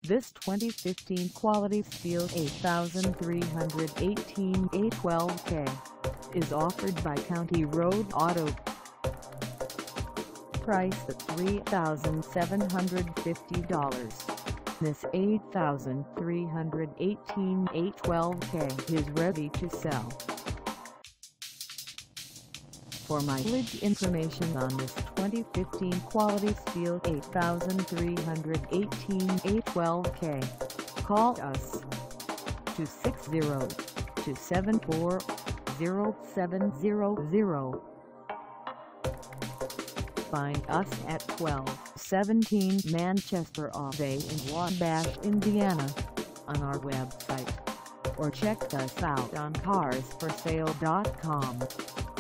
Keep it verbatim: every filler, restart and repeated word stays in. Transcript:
This twenty fifteen quality steel eight three one eight A twelve K is offered by County Road Auto. Price at three thousand seven hundred fifty dollars. This eight three one eight A twelve K is ready to sell. For mileage information on this twenty fifteen quality steel eight three one eight A twelve K, call us two six zero, two seven four, zero seven zero zero. Find us at twelve seventeen Manchester Ave in Wabash, Indiana, on our website, or check us out on cars for sale dot com.